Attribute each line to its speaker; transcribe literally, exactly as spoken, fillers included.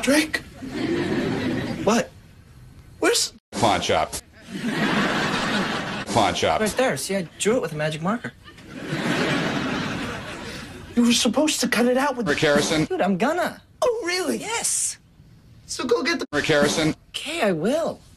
Speaker 1: Drake? What? Where's...
Speaker 2: Pawn shop. Pawn shop.
Speaker 1: Right there. See, I drew it with a magic marker. You were supposed to cut it out with...
Speaker 2: Rick Harrison.
Speaker 1: Dude, I'm gonna.
Speaker 3: Oh, really?
Speaker 1: Yes.
Speaker 3: So go get the...
Speaker 2: Rick Harrison.
Speaker 1: Okay, I will.